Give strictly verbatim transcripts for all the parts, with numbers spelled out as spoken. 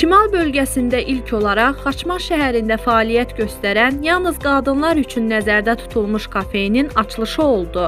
Şimal bölgəsində ilk olaraq Xaçmaz şəhərində fəaliyyət göstərən, yalnız qadınlar üçün nəzərdə tutulmuş kafenin açılışı oldu.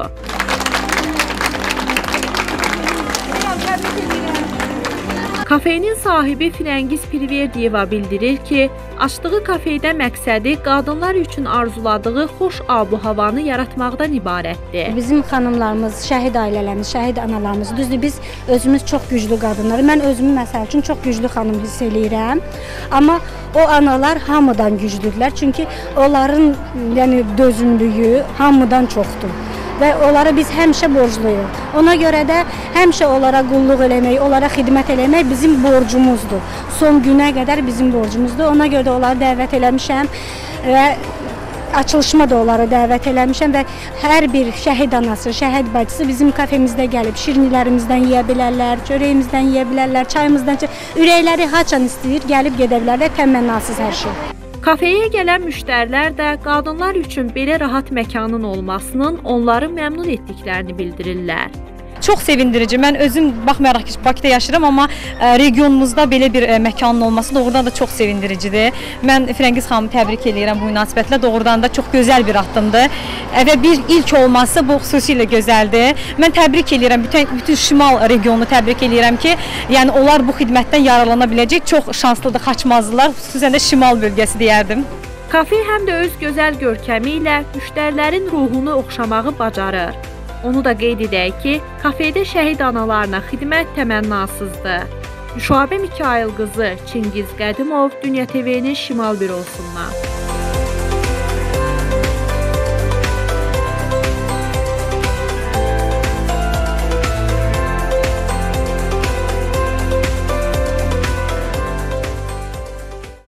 Kafenin sahibi Firəngiz Pirverdiyeva bildirir ki, açdığı kafedə məqsədi qadınlar üçün arzuladığı xoş abu-havanı yaratmaqdan ibarətdir. Bizim xanımlarımız, şəhid ailələrimiz, şəhid analarımız, düzdür, biz özümüz çox güclü qadınlar. Mən özümü məsəl üçün çox güclü xanım hiss eləyirəm. Amma o analar hamıdan güclüdürlər. Çünki onların yəni dözümlüyü hamıdan çoxdur. Və onlara biz həmişə borcluyuq. Ona görə də həmişə onlara qulluq eləmək, onlara xidmət eləmək bizim borcumuzdur. Son günə qədər bizim borcumuzdur. Ona görə də onları dəvət eləmişəm və açılışıma da onları dəvət eləmişəm və hər bir şəhid anası, şəhid bacısı bizim kafemizdə gəlib şirinlərimizdən yeyə bilərlər, çörəyimizdən yeyə bilərlər, çayımızdan, ürəkləri haçan istəyir, gəlib gedə bilərlər, təmənnasız hər şey. Kafeyə gələn müştərilər də qadınlar üçün belə rahat məkanın olmasının onları məmnun etdiklərini bildirirlər. Çox sevindirici. Mən özüm baxmayaraq ki, Bakıda yaşayıram, amma regionumuzda belə bir məkanın olması doğrudan da çox sevindiricidir. Mən Firəngiz xanımı təbrik edirəm bu münasibətlə. Doğrudan da çox gözəl bir addımdır və bir ilk olması bu xüsusilə gözəldir. Mən təbrik edirəm bütün, bütün şimal regionunu təbrik edirəm ki, yəni onlar bu xidmətdən yararlana biləcək. Çox şanslıdır Xaçmazlılar, xüsusən də şimal bölgəsi deyərdim. Kafe həm də öz gözəl görkəmi ilə müştərilərin ruhunu oxşamağı bacarır. Onu da qeyd edək ki, kafedə şəhid analarına xidmət təmənnasızdır. Şüabə Mikayıl qızı, Çingiz Qədimov, Dünya T V-nin Şimal bürosundan.